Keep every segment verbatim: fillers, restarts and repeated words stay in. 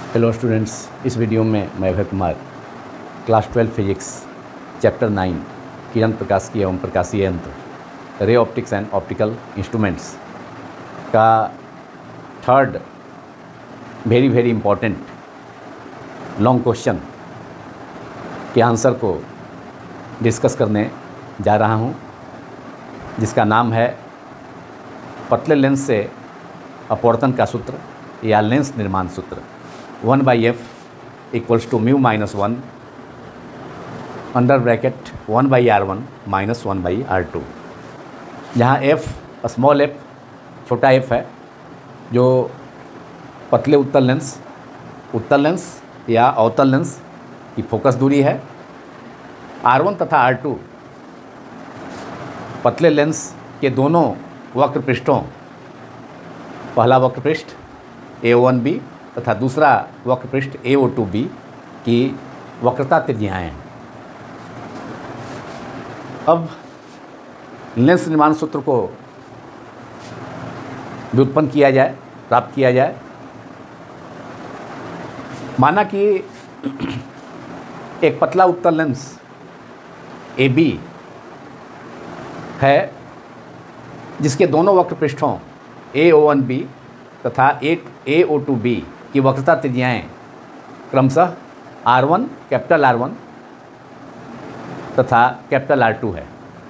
Hello students, इस video में मैं Abhay Kumar class twelve physics chapter nine किरण प्रकाशिकी एवं प्रकाशीय यंत्र ray optics and optical instruments का third very very important long question के आंसर को डिस्कस करने जा रहा हूं, जिसका नाम है पतले लेंस से अपवर्तन का सूत्र या लेंस निर्माण सूत्र। One by F equals to mu minus one under bracket one by R one minus one by R two, जहाँ एफ स्मॉल एफ छोटा एफ है, जो पतले उत्तल लेंस उत्तल लेंस या अवतल लेंस की फोकस दूरी है। आर वन तथा आर टू पतले लेंस के दोनों वक्र पृष्ठों, पहला वक्र पृष्ठ ए ओ वन बी तथा दूसरा वक्र पृष्ठ ए ओ टू बी की वक्रता त्रिज्याएँ हैं। अब लेंस निर्माण सूत्र को व्युत्पन्न किया जाए, प्राप्त किया जाए। माना कि एक पतला उत्तल लेंस ए बी है, जिसके दोनों वक्र पृष्ठों ए ओ वन बी तथा ए ओ टू बी की वक्रता त्रिज्याएँ क्रमशः R one capital R one तथा कैपिटल आर टू है।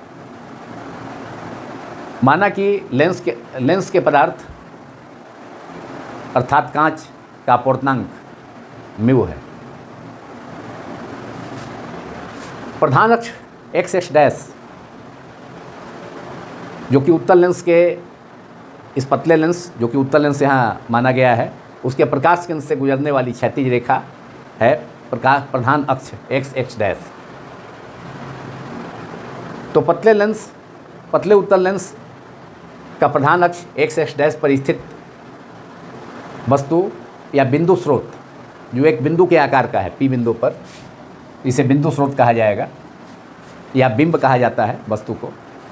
माना कि लेंस के लेंस के पदार्थ अर्थात कांच का अपवर्तनांक म्यू है। प्रधान अक्ष एक्स एक्स डैश, जो कि उत्तल लेंस के इस पतले लेंस जो कि उत्तल लेंस यहाँ माना गया है, उसके प्रकाश केंद्र से गुजरने वाली क्षैतिज रेखा है प्रकाश प्रधान अक्ष एक्स एक्स डैश। तो पतले लेंस पतले उत्तल लेंस का प्रधान अक्ष एक्स एक्स डैश पर स्थित वस्तु या बिंदु स्रोत, जो एक बिंदु के आकार का है पी बिंदु पर, इसे बिंदु स्रोत कहा जाएगा या बिंब कहा जाता है वस्तु को।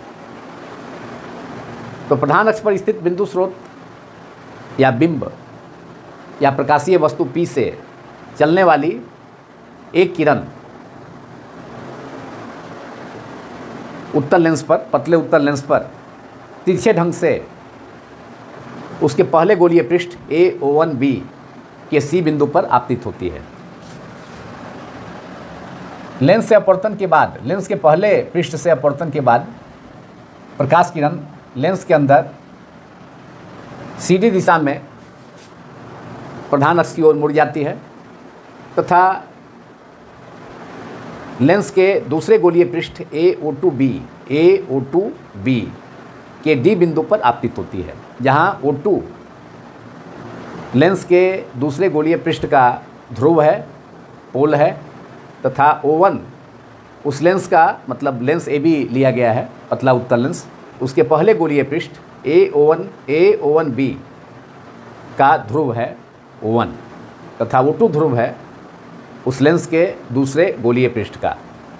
तो प्रधान अक्ष पर स्थित बिंदु स्रोत या बिंब या प्रकाशीय वस्तु P से चलने वाली एक किरण उत्तल लेंस पर पतले उत्तल लेंस पर तिरछे ढंग से उसके पहले गोलीय पृष्ठ ए ओ वन बी के सी बिंदु पर आपतित होती है। लेंस से अपवर्तन के बाद लेंस के पहले पृष्ठ से अपवर्तन के बाद प्रकाश किरण लेंस के अंदर सीधी दिशा में प्रधान अक्ष की ओर मुड़ जाती है तथा लेंस के दूसरे गोलीय पृष्ठ A O two B A O two B के डी बिंदु पर आपतित होती है, जहां ओ टू लेंस के दूसरे गोलीय पृष्ठ का ध्रुव है, पोल है, तथा ओ वन उस लेंस का मतलब लेंस ए बी लिया गया है पतला उत्तल लेंस, उसके पहले गोलीय पृष्ठ A O one A O one B का ध्रुव है ओ वन तथा ओ टू ध्रुव है उस लेंस के दूसरे गोलीय पृष्ठ का।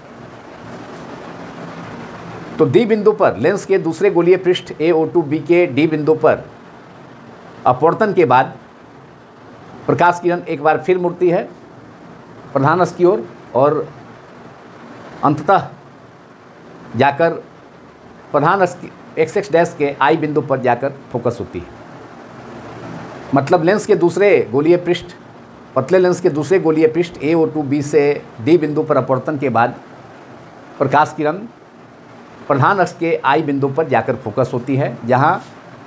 तो डी बिंदु पर लेंस के दूसरे गोलीय पृष्ठ ए ओ टू बी के डी बिंदु पर अपवर्तन के बाद प्रकाश किरण एक बार फिर मुड़ती है प्रधान अक्ष की ओर और अंततः जाकर प्रधान अक्ष एक्स एक्स डैश के आई बिंदु पर जाकर फोकस होती है। मतलब लेंस के दूसरे गोलीय पृष्ठ पतले लेंस के दूसरे गोलीय पृष्ठ ए ओ टू बी से डी बिंदु पर अपवर्तन के बाद प्रकाश किरण प्रधान अक्ष के आई बिंदु पर जाकर फोकस होती है, जहां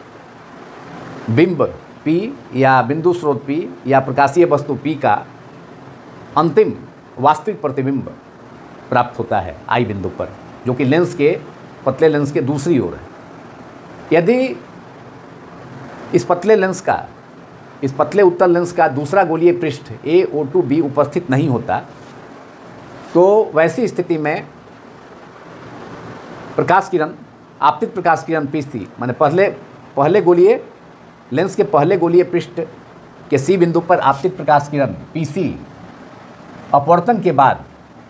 बिंब P या बिंदु स्रोत P या प्रकाशीय वस्तु P का अंतिम वास्तविक प्रतिबिंब प्राप्त होता है आई बिंदु पर, जो कि लेंस के पतले लेंस के दूसरी ओर है। यदि इस पतले लेंस का इस पतले उत्तल लेंस का दूसरा गोलीय पृष्ठ ए ओ टू बी उपस्थित नहीं होता, तो वैसी स्थिति में प्रकाश किरण आपतित प्रकाश किरण P C माने पहले पहले गोलीय लेंस के पहले गोलीय पृष्ठ के सी बिंदु पर आपतित प्रकाश किरण P C अपवर्तन के बाद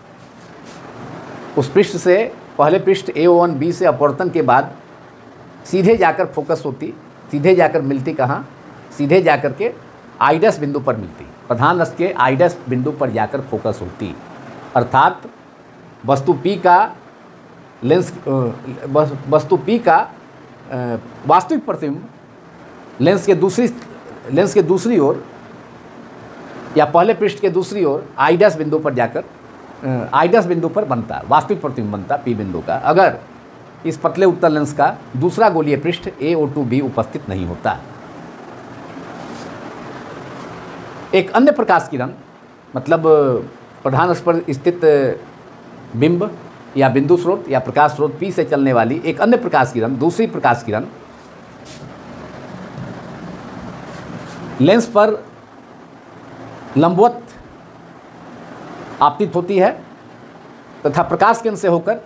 उस पृष्ठ से पहले पृष्ठ ए ओ वन बी से अपवर्तन के बाद सीधे जाकर फोकस होती, सीधे जाकर मिलती कहाँ, सीधे जाकर के आई डैश बिंदु पर मिलती, प्रधान अक्ष के आई डैश बिंदु पर जाकर फोकस होती, अर्थात वस्तु P का लेंस वस्तु P का वास्तविक प्रतिबिंब लेंस के दूसरी लेंस के दूसरी ओर या पहले पृष्ठ के दूसरी ओर आई डैश बिंदु पर जाकर आई डैश बिंदु पर बनता, वास्तविक प्रतिबिंब बनता P बिंदु का, अगर इस पतले उत्तल लेंस का दूसरा गोलीय पृष्ठ ए ओ टू बी उपस्थित नहीं होता। एक अन्य प्रकाश किरण मतलब प्रधान अक्ष पर स्थित बिंब या बिंदु स्रोत या प्रकाश स्रोत P से चलने वाली एक अन्य प्रकाश किरण, दूसरी प्रकाश किरण लेंस पर लंबवत आपतित होती है तथा प्रकाश केंद्र से होकर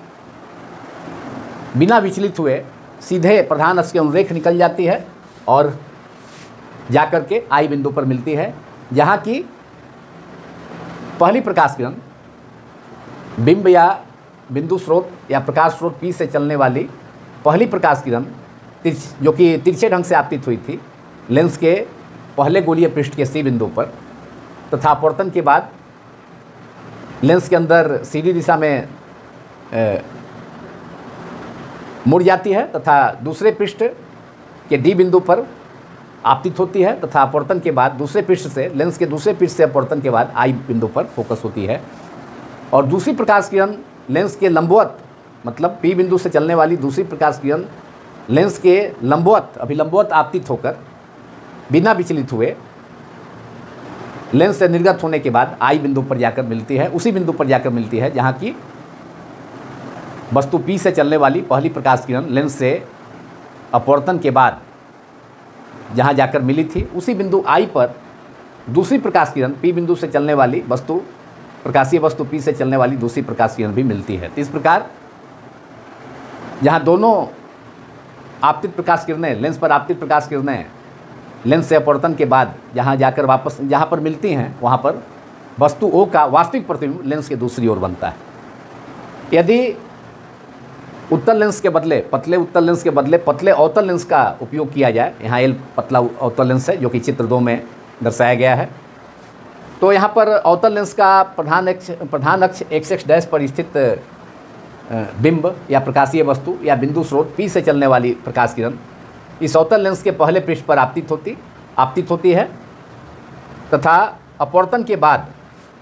बिना विचलित हुए सीधे प्रधान अक्ष के अनुरेख निकल जाती है और जाकर के आई बिंदु पर मिलती है, जहाँ की पहली प्रकाश किरण बिंब या बिंदु स्रोत या प्रकाश स्रोत P से चलने वाली पहली प्रकाश किरण जो कि तिरछे ढंग से आपतित हुई थी लेंस के पहले गोलीय पृष्ठ के C बिंदु पर तथा अपवर्तन के बाद लेंस के अंदर सीधी दिशा में ए, मुड़ जाती है तथा दूसरे पृष्ठ के D बिंदु पर आपतित होती है तथा अपवर्तन के बाद दूसरे पृष्ठ से लेंस के दूसरे पृष्ठ से अपवर्तन के बाद आई बिंदु पर फोकस होती है। और दूसरी प्रकाश किरण लेंस के लंबवत मतलब P बिंदु से चलने वाली दूसरी प्रकाश किरण लेंस के लंबवत अभिलंबवत आपतित होकर बिना विचलित हुए लेंस से निर्गत होने के बाद आई बिंदु पर जाकर मिलती है, उसी बिंदु पर जाकर मिलती है जहाँ की वस्तु P से चलने वाली पहली प्रकाश किरण लेंस से अपवर्तन के बाद जहाँ जाकर मिली थी, उसी बिंदु आई पर दूसरी प्रकाश किरण P बिंदु से चलने वाली वस्तु प्रकाशीय वस्तु P से चलने वाली दूसरी प्रकाश किरण भी मिलती है। तो इस प्रकार जहाँ दोनों आपतित प्रकाश किरणें लेंस पर आपतित प्रकाश किरणें लेंस से अपवर्तन के बाद जहाँ जाकर वापस जहाँ पर मिलती हैं वहाँ पर वस्तु O का वास्तविक प्रतिबिंब लेंस के दूसरी ओर बनता है। यदि उत्तल लेंस के बदले पतले उत्तल लेंस के बदले पतले अवतल लेंस का उपयोग किया जाए, यहाँ एल पतला अवतल लेंस है जो कि चित्र दो में दर्शाया गया है, तो यहाँ पर अवतल लेंस का प्रधान अक्ष प्रधान अक्ष एक्स एक्स डैश पर स्थित बिंब या प्रकाशीय वस्तु या बिंदु स्रोत P से चलने वाली प्रकाश किरण इस अवतल लेंस के पहले पृष्ठ पर आपतित होती आपतित होती है तथा अपवर्तन के बाद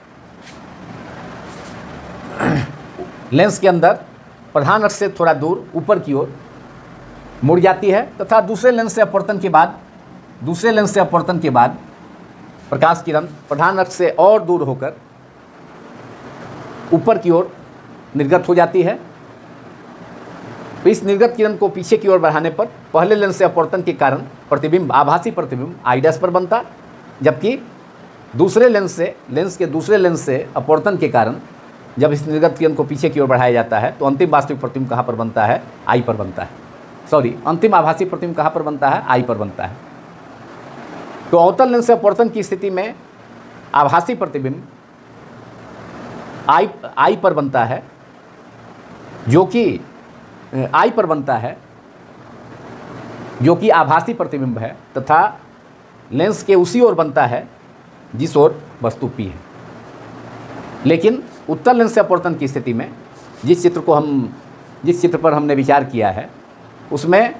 लेंस के अंदर प्रधान अक्ष से थोड़ा दूर ऊपर की ओर मुड़ जाती है तथा दूसरे लेंस से अपवर्तन के बाद दूसरे लेंस से अपवर्तन के बाद प्रकाश किरण प्रधान अक्ष से और दूर होकर ऊपर की ओर निर्गत हो जाती है। तो इस निर्गत किरण को पीछे की ओर बढ़ाने पर पहले लेंस से अपवर्तन के कारण प्रतिबिंब आभासी प्रतिबिंब आई डैश पर बनता, जबकि दूसरे लेंस से लेंस के दूसरे लेंस से अपवर्तन के कारण जब इस निर्गत किरण को पीछे की ओर बढ़ाया जाता है तो अंतिम वास्तविक प्रतिबिंब कहाँ पर बनता है, आई पर बनता है। सॉरी अंतिम आभासी प्रतिबिंब कहाँ पर बनता है, आई पर बनता है। तो अवतल लेंस से अपवर्तन की स्थिति में आभासी प्रतिबिंब आई आई पर बनता है, जो कि आई पर बनता है जो कि आभासी प्रतिबिंब है तथा लेंस के उसी ओर बनता है जिस ओर वस्तु P है। लेकिन उत्तल लेंस से अपवर्तन की स्थिति में जिस चित्र को हम जिस चित्र पर हमने विचार किया है उसमें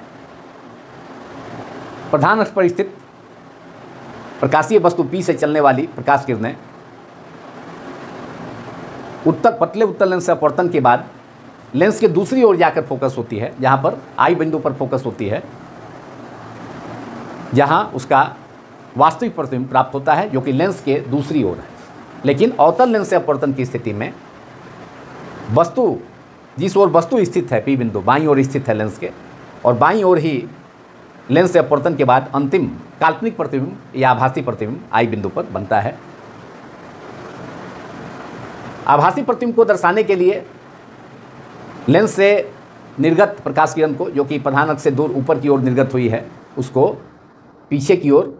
प्रधान अक्ष पर स्थित प्रकाशीय वस्तु P से चलने वाली प्रकाश किरणें उत्तर पतले उत्तल लेंस से अपवर्तन के बाद लेंस के दूसरी ओर जाकर फोकस होती है, जहाँ पर आई बिंदु पर फोकस होती है, जहाँ उसका वास्तविक प्रतिबिंब प्राप्त होता है जो कि लेंस के दूसरी ओर है। लेकिन अवतल लेंस से अपवर्तन की स्थिति में वस्तु जिस ओर वस्तु स्थित है P बिंदु बाईं ओर स्थित है लेंस के, और बाईं ओर ही लेंस से अपवर्तन के बाद अंतिम काल्पनिक प्रतिबिंब या आभासी प्रतिबिंब आई बिंदु पर बनता है। आभासी प्रतिबिंब को दर्शाने के लिए लेंस से निर्गत प्रकाश किरण को जो कि प्रधान अक्ष से दूर ऊपर की ओर निर्गत हुई है उसको पीछे की ओर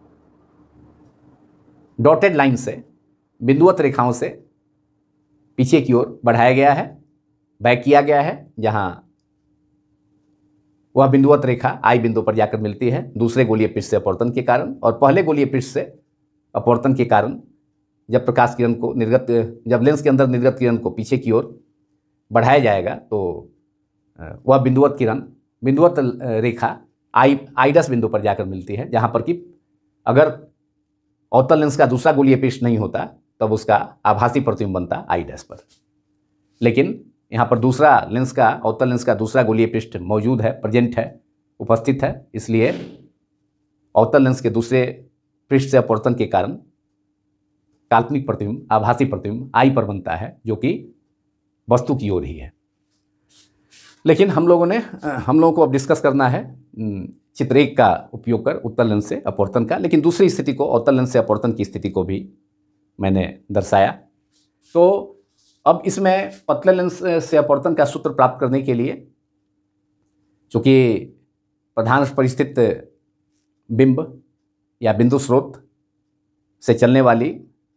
डॉटेड लाइन से बिंदुवत रेखाओं से पीछे की ओर बढ़ाया गया है, बैक किया गया है, जहां वह बिंदुवत रेखा आई बिंदु पर जाकर मिलती है दूसरे गोलीय पृष्ठ से अपवर्तन के कारण, और पहले गोलीय पृष्ठ से अपवर्तन के कारण जब प्रकाश किरण को निर्गत जब लेंस के अंदर निर्गत किरण को पीछे की ओर बढ़ाया जाएगा तो वह बिंदुवत किरण बिंदुवत रेखा आई आई डैश बिंदु पर जाकर मिलती है, जहाँ पर कि अगर अवतल लेंस का दूसरा गोलीय पृष्ठ नहीं होता तब उसका आभासी प्रतिबिंब बनता आई डैश पर। लेकिन यहाँ पर दूसरा लेंस का अवतल लेंस का दूसरा गोलीय पृष्ठ मौजूद है, प्रेजेंट है, उपस्थित है, इसलिए अवतल लेंस के दूसरे पृष्ठ से अपवर्तन के कारण काल्पनिक प्रतिबिंब आभासी प्रतिबिंब आई पर बनता है, जो कि वस्तु की ओर ही है। लेकिन हम लोगों ने हम लोगों को अब डिस्कस करना है चित्र एक का उपयोग कर उत्तल लेंस से अपवर्तन का, लेकिन दूसरी स्थिति को अवतल लेंस से अपवर्तन की स्थिति को भी मैंने दर्शाया। तो अब इसमें पतले लेंस से अपवर्तन का सूत्र प्राप्त करने के लिए, चूँकि प्रधान परिस्थित बिंब या बिंदु स्रोत से चलने वाली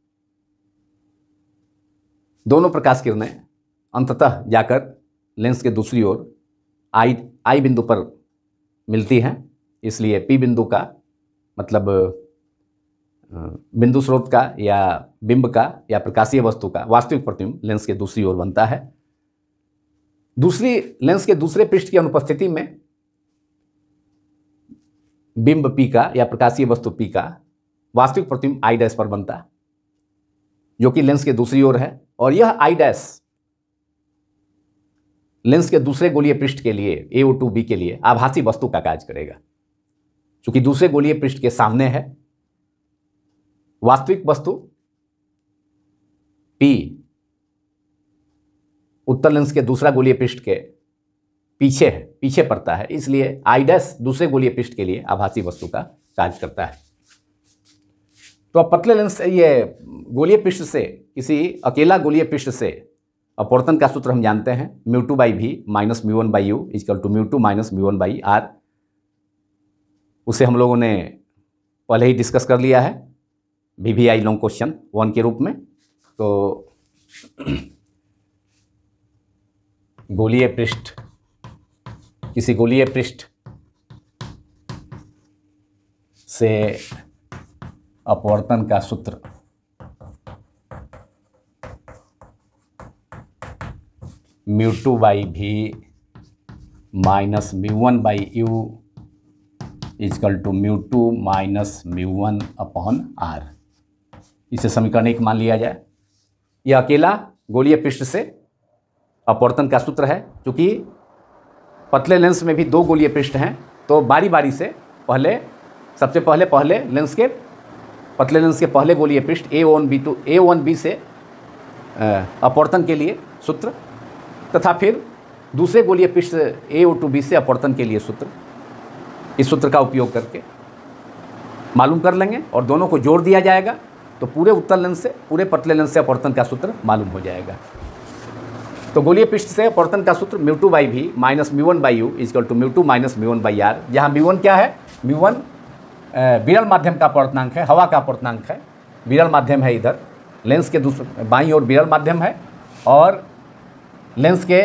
दोनों प्रकाश किरणें अंततः जाकर लेंस के दूसरी ओर आई आई बिंदु पर मिलती हैं, इसलिए पी बिंदु का मतलब बिंदु स्रोत का या बिंब का या प्रकाशीय वस्तु का वास्तविक प्रतिबिंब लेंस के दूसरी ओर बनता है। दूसरी लेंस के दूसरे पृष्ठ की अनुपस्थिति में बिंब पी का या प्रकाशीय वस्तु पी का वास्तविक प्रतिबिंब आई डैश पर बनता, जो कि लेंस के दूसरी ओर है, और यह आई डैश लेंस के दूसरे गोलीय पृष्ठ के लिए ए ओ टू बी के लिए आभासी वस्तु का कार्य करेगा। चूंकि दूसरे गोलीय पृष्ठ के सामने है, वास्तविक वस्तु P उत्तल लेंस के दूसरा गोलीय पृष्ठ के पीछे है, पीछे पड़ता है, इसलिए आई डैश दूसरे गोलीय पृष्ठ के लिए आभासी वस्तु का कार्य करता है। तो अब पतले लेंस ये गोलीय पृष्ठ से किसी अकेला गोलीय पृष्ठ से अपवर्तन का सूत्र हम जानते हैं, mu two by V minus mu one by U equal to mu two minus mu one by R. उसे हम लोगों ने पहले ही डिस्कस कर लिया है V V I long question one के रूप में। तो गोलीय पृष्ठ किसी गोलीय पृष्ठ से अपवर्तन का सूत्र mu two by V minus mu one by U equal to mu two minus mu one upon R. इसे समीकरण एक मान लिया जाए। यह अकेला गोलीय पृष्ठ से अपवर्तन का सूत्र है। क्योंकि पतले लेंस में भी दो गोलीय पृष्ठ हैं, तो बारी बारी से पहले सबसे पहले पहले लेंस के पतले लेंस के पहले गोलीय पृष्ठ A one B two A one B से अपवर्तन के लिए सूत्र, तथा फिर दूसरे गोलीय पृष्ठ ए ओ टू बी से अपवर्तन के लिए सूत्र, इस सूत्र का उपयोग करके मालूम कर लेंगे और दोनों को जोड़ दिया जाएगा तो पूरे उत्तल लेंस से पूरे पतले लेंस से अपवर्तन का सूत्र मालूम हो जाएगा। तो गोलीय पृष्ठ से अपवर्तन का सूत्र mu two by V minus mu one by U equal to mu two minus mu one by R, जहाँ म्यू वन क्या है, म्यू वन विरल माध्यम का अपवर्तनांक है, हवा का अपवर्तनांक है, विरल माध्यम है, इधर लेंस के दूसरे बाईं ओर विरल माध्यम है, और लेंस के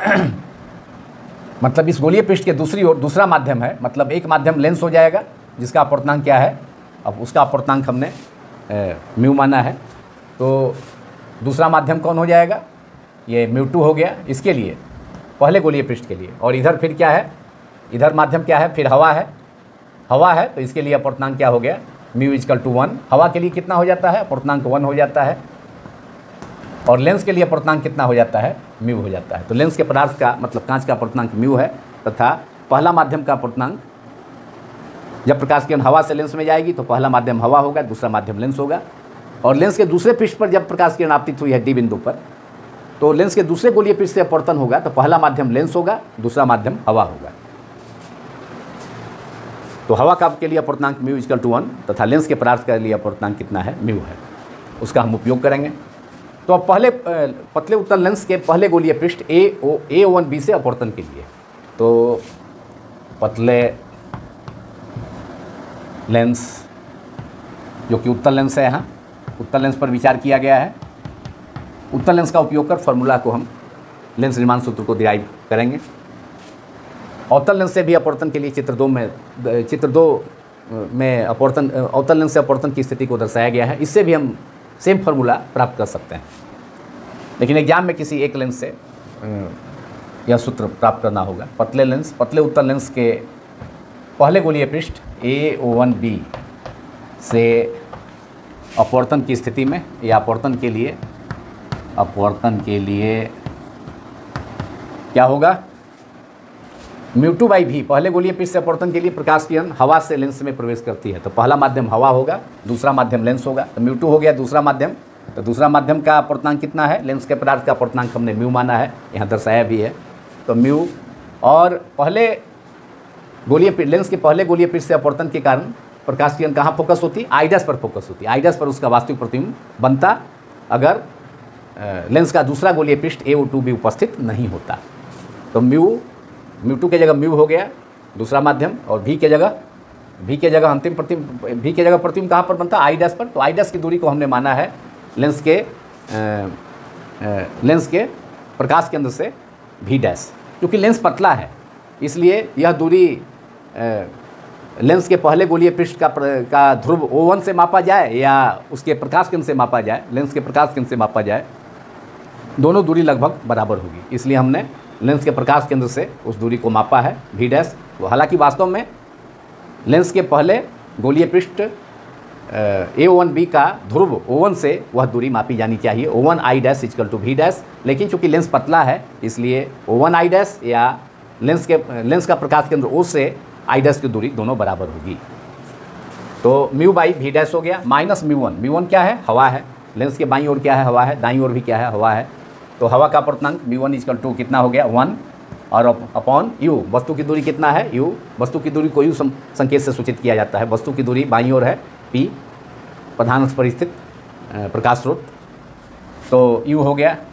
मतलब इस गोलीय पृष्ठ के दूसरी ओर दूसरा माध्यम है, मतलब एक माध्यम लेंस हो जाएगा जिसका अपवर्तनांक क्या है, अब उसका अपवर्तनांक हमने म्यू माना है, तो दूसरा माध्यम कौन हो जाएगा, ये म्यू टू हो गया इसके लिए पहले गोलीय पृष्ठ के लिए। और इधर फिर क्या है, इधर माध्यम क्या है, फिर हवा है, हवा है तो इसके लिए अपवर्तनांक क्या हो गया, म्यू इजकल टू वन। हवा के लिए कितना हो जाता है, अपवर्तनांक वन हो जाता है, और लेंस के लिए अपवर्तनांक कितना हो जाता है, म्यू हो जाता है। तो लेंस के पदार्थ का मतलब कांच का अपवर्तनांक म्यू है, तथा पहला माध्यम का अपवर्तनांक, जब प्रकाश किरण हवा से लेंस में जाएगी तो पहला माध्यम हवा होगा, दूसरा माध्यम लेंस होगा, और लेंस के दूसरे पृष्ठ पर जब प्रकाश किरण आपतित हुई है डी बिंदु पर, तो लेंस के दूसरे गोलीय पृष्ठ से अपवर्तन होगा तो पहला माध्यम लेंस होगा, दूसरा माध्यम हवा होगा। तो हवा का के लिए अपवर्तनांक म्यू इजकल टू वन तथा लेंस के पदार्थ के लिए अपवर्तनांक कितना है, म्यू है, उसका हम उपयोग करेंगे। तो अब पहले पतले उत्तल लेंस के पहले गोलीय पृष्ठ A O A one B से अपवर्तन के लिए, तो पतले लेंस जो कि उत्तल लेंस है, यहाँ उत्तल लेंस पर विचार किया गया है। उत्तल लेंस का उपयोग कर फॉर्मूला को हम लेंस निर्माण सूत्र को डिराइव करेंगे। अवतल लेंस से भी अपवर्तन के लिए चित्र दो में चित्र दो में अपवर्तन अवतल लेंस से अपवर्तन की स्थिति को दर्शाया गया है। इससे भी हम सेम फार्मूला प्राप्त कर सकते हैं, लेकिन एग्जाम में किसी एक लेंस से यह सूत्र प्राप्त करना होगा। पतले लेंस पतले उत्तल लेंस के पहले गोलीय पृष्ठ ए ओ वन बी से अपवर्तन की स्थिति में या अपवर्तन के लिए अपवर्तन के लिए क्या होगा, म्यू टू बाई भी। पहले गोलीय पृष्ठ से अपवर्तन के लिए प्रकाश किरण हवा से लेंस में प्रवेश करती है, तो पहला माध्यम हवा होगा, दूसरा माध्यम लेंस होगा। तो म्यू टू हो गया दूसरा माध्यम, तो दूसरा माध्यम का अपवर्तनांक कितना है, लेंस के पदार्थ का अपवर्तनांक हमने म्यू माना है, यहाँ दर्शाया भी है। तो म्यू और पहले गोलीय लेंस के पहले गोलीय पृष्ठ से अपवर्तन के कारण प्रकाश किरण कहाँ फोकस होती है, आई डैश पर फोकस होती है। आई डैश पर उसका वास्तविक प्रतिबिंब बनता अगर लेंस का दूसरा गोलीय पृष्ठ ए ओ टू भी उपस्थित नहीं होता। तो म्यू म्यू टू के जगह म्यू हो गया दूसरा माध्यम, और भी के जगह भी के जगह अंतिम प्रतिबिंब भी के जगह प्रतिबिंब कहाँ पर बनता है, आई डैश पर। तो आई डैश की दूरी को हमने माना है लेंस के आ, आ, लेंस के प्रकाश केंद्र से भी डैश। क्योंकि लेंस पतला है इसलिए यह दूरी आ, लेंस के पहले गोलीय पृष्ठ का का ध्रुव ओ वन से मापा जाए या उसके प्रकाश केंद्र से मापा जाए, लेंस के प्रकाश केंद्र से मापा जाए, दोनों दूरी लगभग बराबर होगी। इसलिए हमने लेंस के प्रकाश केंद्र से उस दूरी को मापा है भी डैश। हालांकि वास्तव में लेंस के पहले गोलीय पृष्ठ ए ओ वन बी का ध्रुव ओ वन से वह दूरी मापी जानी चाहिए, O one I dash equal to V dash. लेकिन चूंकि लेंस पतला है इसलिए ओ वन आई डैश या लेंस के लेंस का प्रकाश केंद्र ओ से आई डैश की दूरी दोनों बराबर होगी। तो म्यू बाई भी डैश हो गया minus mu one. Mu one क्या है, हवा है। लेंस के बाईं ओर क्या है, हवा है। दाईं ओर भी क्या है, हवा है। तो हवा का अपवर्तनांक म्यू वन इक्वल टू कितना हो गया, वन, और अपॉन यू। वस्तु की दूरी कितना है, यू। वस्तु की दूरी को यू संकेत से सूचित किया जाता है। वस्तु की दूरी बाईं ओर है, पी, प्रधान अक्ष पर स्थित प्रकाश स्रोत। तो यू हो गया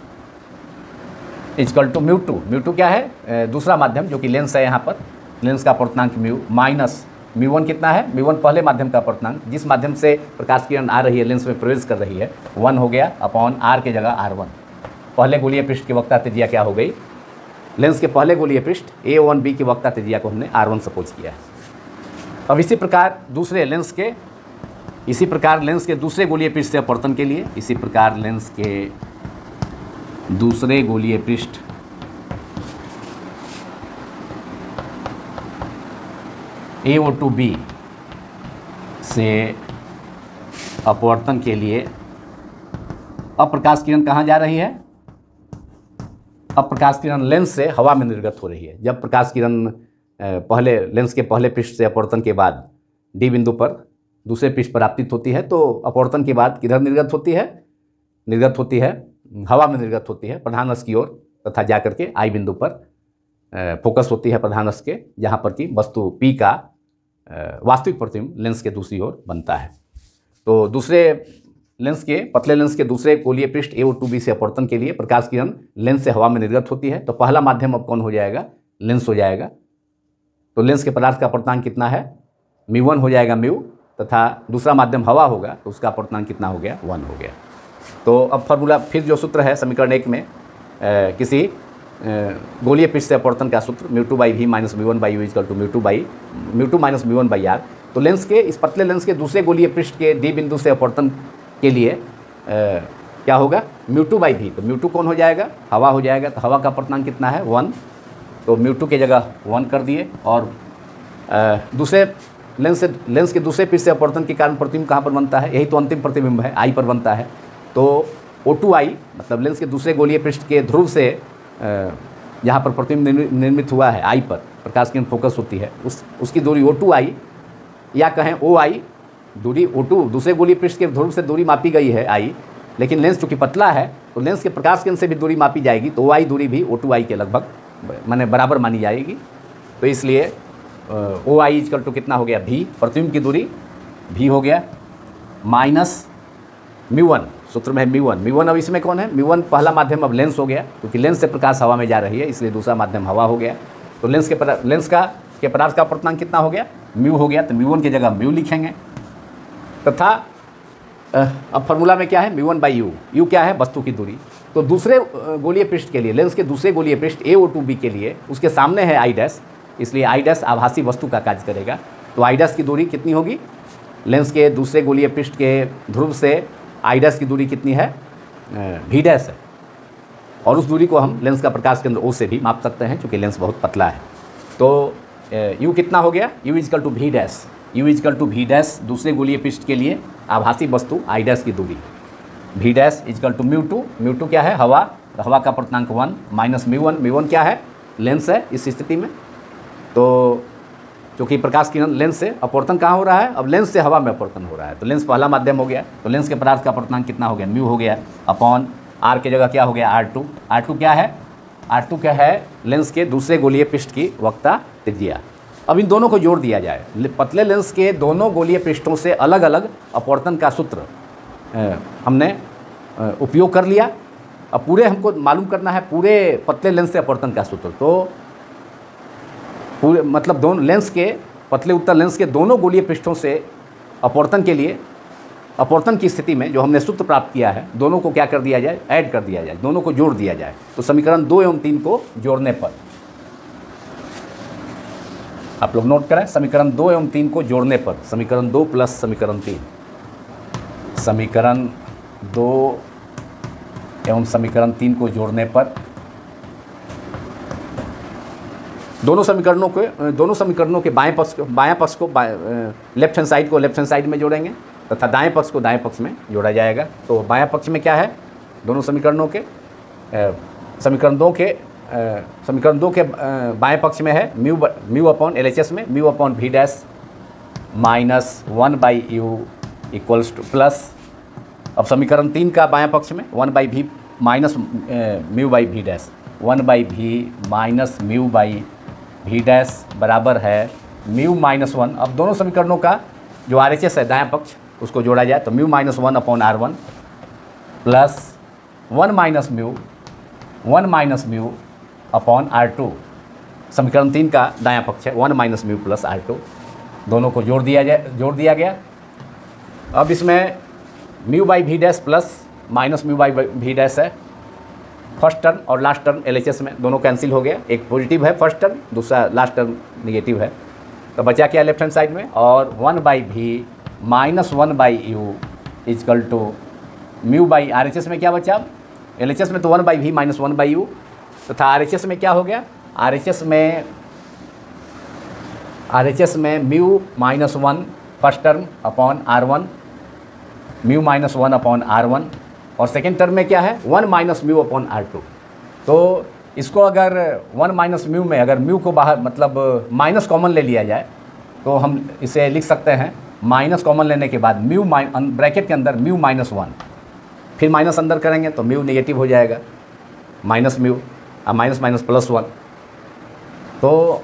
equal to mu two. Mu two क्या है, दूसरा माध्यम जो कि लेंस है, यहाँ पर लेंस का अपवर्तनांक म्यू, माइनस म्यू वन कितना है, म्यू वन पहले माध्यम का अपवर्तनांक, जिस माध्यम से प्रकाश किरण आ रही है, लेंस में प्रवेश कर रही है, वन हो गया, अपॉन आर के जगह आर वन। पहले गोलीय पृष्ठ की वक्ता त्रिज्या क्या हो गई, लेंस के पहले गोलीय पृष्ठ ए वन बी की वक्ता त्रिज्या को हमने आर वन सपोज किया है। अब इसी प्रकार दूसरे लेंस के इसी प्रकार लेंस के दूसरे गोलीय पृष्ठ से अपवर्तन के लिए इसी प्रकार लेंस के दूसरे गोलीय पृष्ठ ए ओ टू बी से अपवर्तन के लिए अब प्रकाश किरण कहाँ जा रही है, अब प्रकाश किरण लेंस से हवा में निर्गत हो रही है। जब प्रकाश किरण पहले लेंस के पहले पृष्ठ से अपवर्तन के बाद डी बिंदु पर दूसरे पृष्ठ पर आपतित होती है, तो अपवर्तन के बाद किधर निर्गत होती है, निर्गत होती है हवा में निर्गत होती है प्रधान अक्ष की ओर, तथा जाकर के आई बिंदु पर फोकस होती है प्रधान अक्ष के, जहाँ पर कि वस्तु पी का वास्तविक प्रतिबिंब लेंस के दूसरी ओर बनता है। तो दूसरे लेंस के पतले लेंस के दूसरे गोलीय पृष्ठ ए ओ टू बी से अपवर्तन के लिए प्रकाश किरण लेंस से हवा में निर्गत होती है। तो पहला माध्यम अब कौन हो जाएगा, लेंस हो जाएगा। तो लेंस के पदार्थ का अपवर्तनांक कितना है, म्यू वन हो जाएगा म्यू, तथा दूसरा माध्यम हवा होगा तो उसका अपवर्तनांक कितना हो गया, वन हो गया। तो अब फार्मूला फिर जो सूत्र है समीकरण एक में ए, किसी गोलीय पृष्ठ से अपवर्तन का सूत्र mu two by V minus mu one by U equal to mu two by mu two minus mu one by R. तो लेंस के इस पतले लेंस के दूसरे गोलीय पृष्ठ के डी बिंदु से अपवर्तन के लिए ए, क्या होगा, म्यू टू बाई वी। तो म्यू टू कौन हो जाएगा, हवा हो जाएगा। तो हवा का अपवर्तनांक कितना है, वन। तो म्यू टू के जगह वन कर दिए, और ए, दूसरे लेंस से लेंस के दूसरे पृष्ठ से अपवर्तन के कारण प्रतिबिंब कहाँ पर बनता है, यही तो अंतिम प्रतिबिंब है, आई पर बनता है। तो ओ टू आई मतलब लेंस के दूसरे गोलीय पृष्ठ के ध्रुव से जहाँ पर प्रतिबिंब निर्मित हुआ है आई पर प्रकाश किरण फोकस होती है, उस उसकी दूरी ओ टू आई या कहें ओ आई दूरी ओ टू दूसरे गोलीय पृष्ठ के ध्रुव से दूरी मापी गई है आई, लेकिन लेंस चूँकि पतला है तो लेंस के प्रकाश केंद्र से भी दूरी मापी जाएगी, तो ओ आई दूरी भी ओ टू आई के लगभग माने बराबर मानी जाएगी। तो इसलिए ओ आई इक्वल टू कितना हो गया, भी, प्रतिबिंब की दूरी भी हो गया माइनस म्यू वन, सूत्र में है म्यू वन। म्यू वन अब इसमें कौन है, म्यू वन पहला माध्यम अब लेंस हो गया, क्योंकि लेंस से प्रकाश हवा में जा रही है इसलिए दूसरा माध्यम हवा हो गया। तो लेंस के लेंस का के पदार्थ का अपवर्तनांक कितना हो गया, म्यू हो गया। तो म्यू वन की जगह म्यू लिखेंगे, तथा अब फार्मूला में क्या है, mu one by U. U क्या है, वस्तु की दूरी। तो दूसरे गोलीय पृष्ठ के लिए लेंस के दूसरे गोलीय पृष्ठ ए ओ टू बी के लिए उसके सामने है आई डैश, इसलिए आई डैश आभासी वस्तु का कार्य करेगा। तो आई डैश की दूरी कितनी होगी, लेंस के दूसरे गोलीय पृष्ठ के ध्रुव से आई डैश की दूरी कितनी है, भी डैश है, और उस दूरी को हम लेंस का प्रकाश केंद्र ओ से भी माप सकते हैं क्योंकि लेंस बहुत पतला है। तो यू कितना हो गया, U equal to V dash, U equal to V dash दूसरे गोलीय पृष्ठ के लिए आभासी वस्तु आई डैश की दूरी, V dash equal to mu two, mu two क्या है, हवा, तो हवा का पूर्णांक one minus mu one, mu one क्या है, लेंस है इस स्थिति में। तो क्योंकि प्रकाश किरण लेंस से अपवर्तन कहाँ हो रहा है, अब लेंस से हवा में अपवर्तन हो रहा है, तो लेंस पहला माध्यम हो गया, तो लेंस के पदार्थ का पूर्णांक कितना हो गया, म्यू हो गया, अपॉन आर के जगह क्या हो गया, आर टू। आर टू क्या है, आर टू क्या है, लेंस के दूसरे गोलीय पृष्ठ की वक्ता त्रिज्या। अब इन दोनों को जोड़ दिया जाए, पतले लेंस के दोनों गोलीय पृष्ठों से अलग अलग अपवर्तन का सूत्र हमने उपयोग कर लिया। अब पूरे हमको मालूम करना है पूरे पतले लेंस से अपवर्तन का सूत्र, तो पूरे मतलब दोनों लेंस के पतले उत्तल लेंस के दोनों गोलीय पृष्ठों से अपवर्तन के लिए अपवर्तन की स्थिति में जो हमने सूत्र प्राप्त किया है, दोनों को क्या कर दिया जाए, ऐड कर दिया जाए, दोनों को जोड़ दिया जाए। तो समीकरण दो एवं तीन को जोड़ने पर, आप लोग नोट करें, समीकरण दो एवं तीन को जोड़ने पर, समीकरण दो प्लस समीकरण तीन, समीकरण दो एवं समीकरण तीन को जोड़ने पर दोनों समीकरणों के दोनों समीकरणों के बाएं पक्ष को बायां पक्ष को लेफ्ट हैंड साइड को लेफ्ट हैंड साइड में जोड़ेंगे तथा दाएं पक्ष को दाएं पक्ष में जोड़ा जाएगा। तो बायां पक्ष में क्या है, दोनों समीकरणों के समीकरण दो के समीकरण दो के बाएं पक्ष में है mu mu upon L H S में mu upon V dash minus one by U equals to plus, अब समीकरण तीन का बायां पक्ष में one by V minus mu by V dash, one by V minus mu by V dash बराबर है म्यू माइनस वन। अब दोनों समीकरणों का जो आर एच एस है दायां पक्ष उसको जोड़ा जाए तो mu minus one upon R one plus one minus mu one minus mu upon R two, समीकरण तीन का दायां पक्ष है one minus mu plus R two, दोनों को जोड़ दिया जाए जोड़ दिया गया। अब इसमें mu by V dash plus minus mu by V dash है, फर्स्ट टर्म और last term L H S में दोनों कैंसिल हो गया, एक पॉजिटिव है फर्स्ट टर्म, दूसरा लास्ट टर्म निगेटिव है, तो बचा क्या लेफ्ट हैंड साइड में, और one by V minus one by U equal to mu by R H S में क्या बचा, एल एच एस में तो one by V minus one by U तथा आर एच एस में क्या हो गया, आर एच एस में आर एच एस में mu minus one first term upon R one, mu minus one upon R one, और सेकेंड टर्म में क्या है one minus mu upon R two. तो इसको अगर वन माइनस म्यू में अगर म्यू को बाहर मतलब माइनस कॉमन ले लिया जाए तो हम इसे लिख सकते हैं माइनस कॉमन लेने के बाद म्यू माइन ब्रैकेट के अंदर म्यू माइनस वन, फिर माइनस अंदर करेंगे तो म्यू नेगेटिव हो जाएगा, माइनस म्यू और माइनस माइनस प्लस वन। तो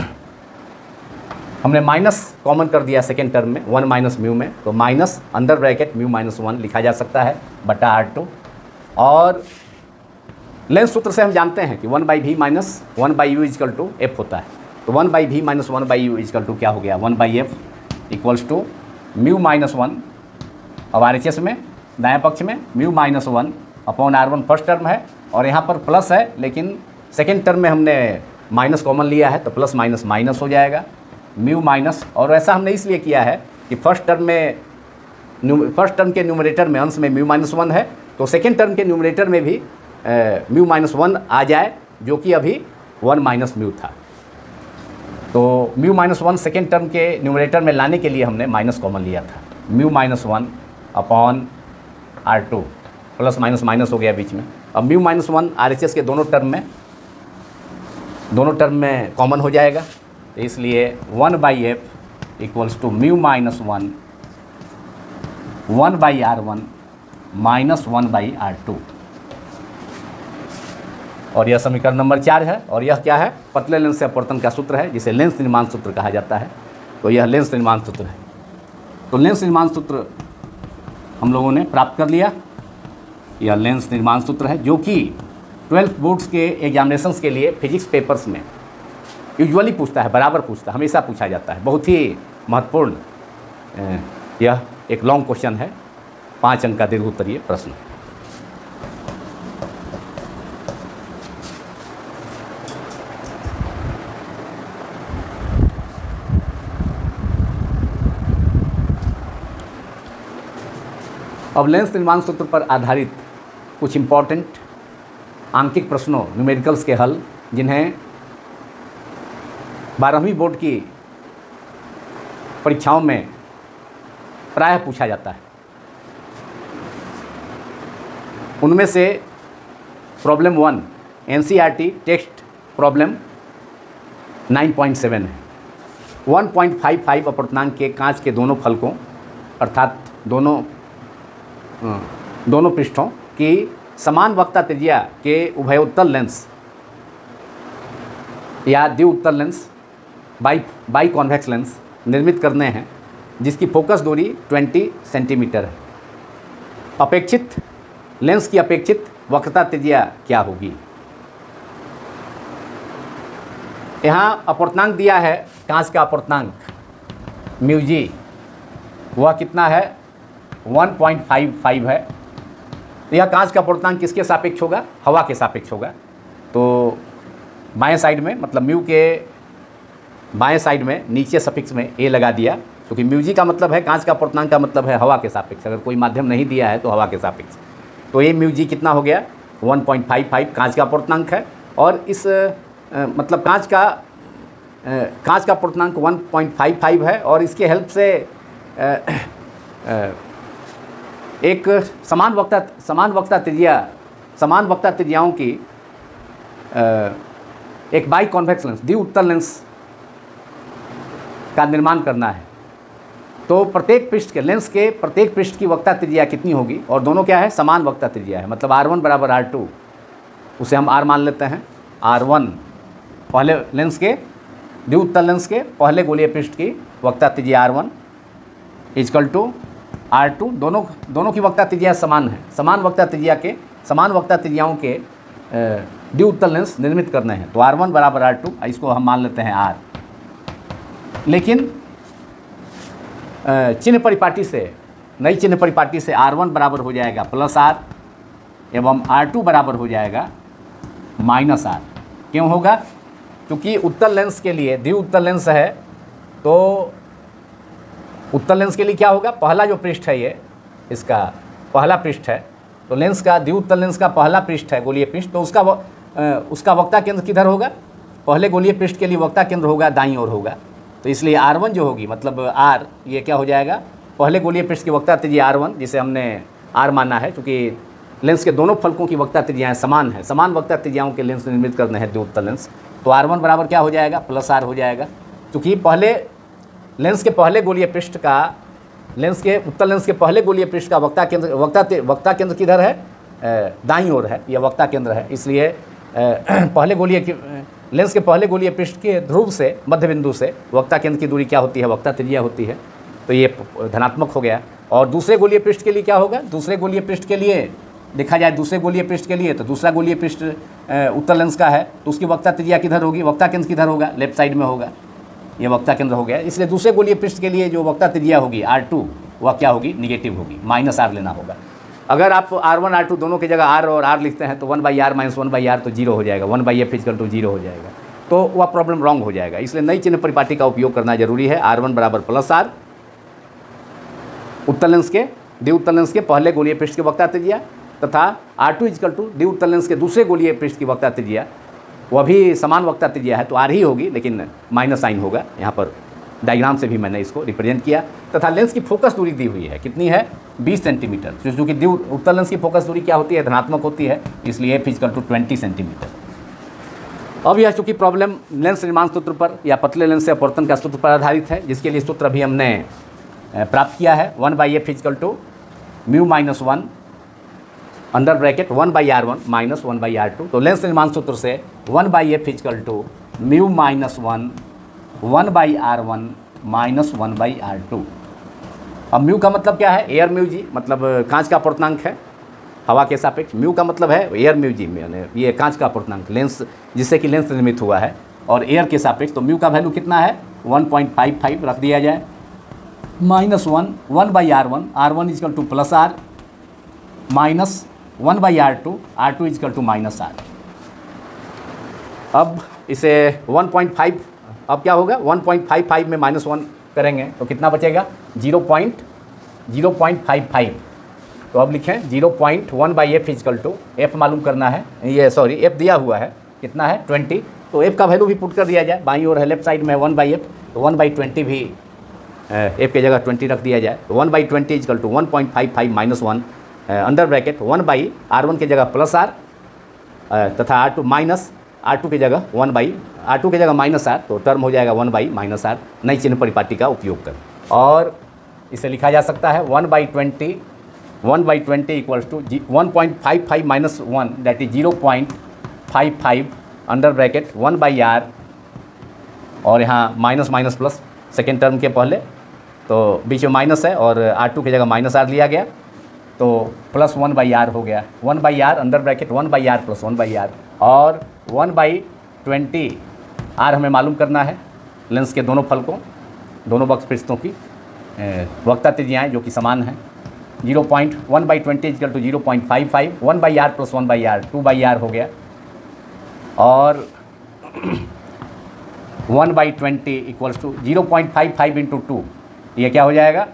हमने माइनस कॉमन कर दिया सेकेंड टर्म में वन माइनस म्यू में, तो minus under bracket mu minus one लिखा जा सकता है बटा आर टू, और लेंस सूत्र से हम जानते हैं कि one by V minus one by U equal to F होता है, तो one by V minus one by U equal to क्या हो गया, one by F equals to mu minus one, अब आर एच एस में दाएँ पक्ष में mu minus one upon R one first term है, और यहाँ पर प्लस है लेकिन सेकेंड टर्म में हमने माइनस कॉमन लिया है तो प्लस माइनस माइनस हो जाएगा म्यू माइनस, और ऐसा हमने इसलिए किया है कि फर्स्ट टर्म में फर्स्ट टर्म के न्यूमरेटर में अंश में म्यू माइनस वन है, तो सेकेंड टर्म के न्यूमरेटर में भी म्यू माइनस वन आ जाए जो कि अभी वन माइनस म्यू था। तो mu minus one second term के न्यूमरेटर में लाने के लिए हमने माइनस कॉमन लिया था, mu minus one upon R two, plus minus minus हो गया बीच में। अब mu minus one R H S के दोनों टर्म में दोनों टर्म में कॉमन हो जाएगा, तो इसलिए one by F equals to mu minus one one by R one minus one by R two, और यह समीकरण नंबर चार है। और यह क्या है, पतले लेंस से अपवर्तन का सूत्र है जिसे लेंस निर्माण सूत्र कहा जाता है। तो यह लेंस निर्माण सूत्र है। तो लेंस निर्माण सूत्र हम लोगों ने प्राप्त कर लिया। यह लेंस निर्माण सूत्र है जो कि ट्वेल्थ बोर्ड्स के एग्जामिनेशंस के लिए फिजिक्स पेपर्स में यूजुअली पूछता है, बराबर पूछता है, हमेशा पूछा जाता है। बहुत ही महत्वपूर्ण यह एक लॉन्ग क्वेश्चन है, पाँच अंक का दीर्घ उत्तरीय प्रश्न। अब लेंस निर्माण सूत्र पर आधारित कुछ इम्पॉर्टेंट आंकिक प्रश्नों न्यूमेरिकल्स के हल, जिन्हें बारहवीं बोर्ड की परीक्षाओं में प्रायः पूछा जाता है। उनमें से problem one NCERT text problem nine point seven है। वन पॉइंट फाइव फाइव अपर्तनांक के कांच के दोनों फलकों अर्थात दोनों दोनों पृष्ठों की समान वक्रता त्रिज्या के उभयोत्तल लेंस या द्विउत्तल lens bi biconvex lens निर्मित करने हैं, जिसकी फोकस दूरी बीस सेंटीमीटर है। अपेक्षित लेंस की अपेक्षित वक्रता त्रिज्या क्या होगी? यहाँ अपर्तनांक दिया है, कांच का अपर्तनांक म्यू जी, वह कितना है? वन पॉइंट फाइव फाइव है। यह कांच का अपर्तनांक किसके सापेक्ष होगा? हवा के सापेक्ष होगा। तो बाएं साइड में, मतलब म्यू के बाएं साइड में नीचे सफिक्स में ए लगा दिया, क्योंकि म्यू जी का मतलब है, कांच का अपर्तनांक का मतलब है हवा के सापेक्ष। अगर कोई माध्यम नहीं दिया है तो हवा के सापेक्ष। तो ये म्यू जी कितना हो गया? वन पॉइंट फाइव फाइव कांच का अपर्तनांक है। और इस आ, मतलब कांच का आ, कांच का अपर्तनांक वन पॉइंट फाइव फाइव है, और इसके हेल्प से आ, आ, एक समान वक्रता समान वक्रता त्रिज्या समान वक्रता त्रिज्याओं की आ, एक बाई कॉन्वेक्स लेंस द्विउत्तल लेंस का निर्माण करना है। तो प्रत्येक पृष्ठ के लेंस के प्रत्येक पृष्ठ की वक्रता त्रिज्या कितनी होगी? और दोनों क्या है? समान वक्रता त्रिज्या है। मतलब आर वन बराबर आर टू, उसे हम आर मान लेते हैं। आर वन पहले लेंस के द्विउत्तल लेंस के पहले गोलीय पृष्ठ की वक्रता त्रिज्या R one is equal to R two. दोनों दोनों की वक्रता त्रिज्या समान है। समान वक्रता त्रिज्या के समान वक्रता त्रिज्याओं के द्विउत्तल लेंस निर्मित करने हैं। तो आर वन बराबर आर टू, इसको हम मान लेते हैं आर। लेकिन चिन्ह परिपाटी से, नई चिन्ह परिपाटी से आर वन बराबर हो जाएगा प्लस आर एवं आर टू बराबर हो जाएगा माइनस आर। क्यों होगा? क्योंकि उत्तल लेंस के लिए द्विउत्तल लेंस है, तो उत्तल लेंस के लिए क्या होगा? पहला जो पृष्ठ है, ये इसका पहला पृष्ठ है, तो लेंस का द्विउत्तल लेंस का पहला पृष्ठ है गोलीय पृष्ठ, तो उसका उसका वक्रता केंद्र किधर होगा? पहले गोलीय पृष्ठ के लिए वक्रता केंद्र होगा दाईं ओर होगा। तो इसलिए आर वन जो होगी, मतलब आर, ये क्या हो जाएगा? पहले गोलीय पृष्ठ की वक्रता त्रिज्या आर वन, जिसे हमने आर माना है, क्योंकि लेंस के दोनों फलकों की वक्रता त्रिज्याएं समान है। समान वक्रता त्रिज्याओं के लेंस निर्मित करने हैं द्विउत्तल लेंस। तो आर वन बराबर क्या हो जाएगा? प्लस आर हो जाएगा। क्योंकि पहले लेंस के पहले गोलीय पृष्ठ का लेंस के उत्तल लेंस के पहले गोलीय पृष्ठ का वक्रता केंद्र वक्रता वक्रता केंद्र किधर है? दाईं ओर है, यह वक्रता केंद्र है। इसलिए पहले गोलीय लेंस के पहले गोलीय पृष्ठ के ध्रुव से मध्य बिंदु से वक्रता केंद्र की दूरी क्या होती है? वक्रता त्रिज्या होती है। तो ये धनात्मक हो गया। और दूसरे गोलीय पृष्ठ के लिए क्या होगा? दूसरे गोलीय पृष्ठ के लिए देखा जाए, दूसरे गोलीय पृष्ठ के लिए, तो दूसरा गोलीय पृष्ठ उत्तल लेंस का है, तो उसकी वक्रता त्रिज्या किधर होगी? वक्रता केंद्र किधर होगा? लेफ्ट साइड में होगा। ये वक्रता केंद्र हो गया। इसलिए दूसरे गोलीय पृष्ठ के लिए जो वक्रता त्रिज्या होगी आर टू, वह क्या होगी? निगेटिव होगी, माइनस आर लेना होगा। अगर आप आर वन आर टू दोनों की जगह आर और आर लिखते हैं तो one by R minus one by R तो जीरो हो जाएगा, one by F equal to zero हो जाएगा, तो वह प्रॉब्लम रॉन्ग हो जाएगा। इसलिए नई चिन्ह परिपाटी का उपयोग करना जरूरी है। आर वन बराबर प्लस आर, उत्तल लेंस के द्विउत्तल लेंस के पहले गोलीय पृष्ठ की वक्रता त्रिज्या, तथा आर टू इक्वल टू द्विउत्तल लेंस के दूसरे गोलीय पृष्ठ की वक्रता त्रिज्या, वह भी समान वक्रता त्रिज्या है, तो आर ही होगी, लेकिन माइनस साइन होगा। यहाँ पर डायग्राम से भी मैंने इसको रिप्रेजेंट किया। तथा लेंस की फोकस दूरी दी हुई है, कितनी है? बीस सेंटीमीटर। क्योंकि द्वि उत्तल लेंस की फोकस दूरी क्या होती है? धनात्मक होती है, इसलिए F equal to twenty centimetre. अब यह चूँकि प्रॉब्लम लेंस निर्माण सूत्र पर या पतले लेंस से अपवर्तन का सूत्र पर आधारित है, जिसके लिए सूत्र अभी हमने प्राप्त किया है, one by F equal to mu minus one under bracket one by R one minus one by R two. तो लेंस निर्माण सूत्र से one by F equal to mu minus one one by R one minus one by R two. अब mu का मतलब क्या है? Air mu G, मतलब कांच का अपर्तनांक है हवा के सापेक्ष। म्यू का मतलब है एयर म्यू जी, ये कांच का अपर्तनांक, लेंस जिससे कि लेंस निर्मित हुआ है, और एयर के सापेक्ष। तो म्यू का वैल्यू कितना है? वन पॉइंट फाइव फाइव रख दिया जाए, minus one one by R one, R one is equal to plus R minus one by R two, R two is equal to minus R. अब इसे वन पॉइंट फाइव, अब क्या होगा? वन पॉइंट फाइव फाइव में minus one करेंगे तो कितना बचेगा? Zero point zero point five five. तो अब लिखें zero point one by F is equal to, F मालूम करना है, ये सॉरी एफ दिया हुआ है कितना है ट्वेंटी, तो एफ का वैल्यू भी पुट कर दिया जाए, बाईं ओर है लेफ्ट साइड में वन बाई एफ, तो वन बाई ट्वेंटी भी एफ की जगह ट्वेंटी रख दिया जाए, तो one by twenty is equal to one point five five minus one under bracket one by R one की जगह प्लस आर तथा R two minus R two की जगह वन बाई आर टू की जगह माइनस आर, तो टर्म हो जाएगा वन बाई माइनस आर, नई चिन्ह परिपाटी का उपयोग कर, और इसे लिखा जा सकता है one by twenty one by twenty equals to one point five five minus one that is zero point five five under bracket one by R, और यहाँ minus minus plus second term के पहले, तो बीच में माइनस है और are two की जगह माइनस आर लिया गया, तो प्लस वन बाई आर हो गया, one by R under bracket one by R plus one by R, और वन बाई ट्वेंटी आर हमें मालूम करना है लेंस के दोनों फलकों, दोनों बक्स पृष्ठों की वक्ता त्रिज्याएँ जो कि समान हैं, zero point one by twenty is equal to zero point five five, one by R plus one by R, two by R हो गया, और one by twenty equals to zero point five five into two, ये क्या हो जाएगा